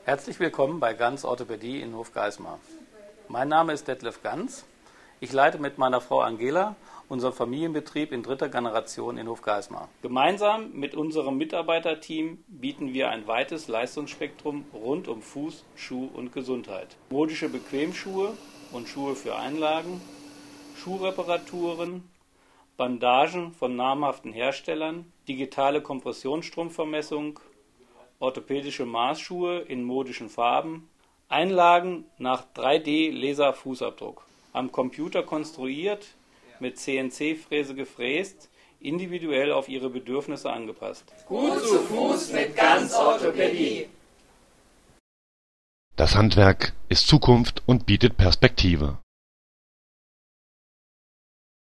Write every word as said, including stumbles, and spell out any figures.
Herzlich willkommen bei Ganz Orthopädie in Hofgeismar. Mein Name ist Detlef Ganz. Ich leite mit meiner Frau Angela unseren Familienbetrieb in dritter Generation in Hofgeismar. Gemeinsam mit unserem Mitarbeiterteam bieten wir ein weites Leistungsspektrum rund um Fuß, Schuh und Gesundheit. Modische Bequemschuhe und Schuhe für Einlagen, Schuhreparaturen, Bandagen von namhaften Herstellern, digitale Kompressionsstromvermessung, orthopädische Maßschuhe in modischen Farben, Einlagen nach drei D-Laser-Fußabdruck, am Computer konstruiert, mit C N C-Fräse gefräst, individuell auf Ihre Bedürfnisse angepasst. Gut zu Fuß mit Ganz Orthopädie. Das Handwerk ist Zukunft und bietet Perspektive.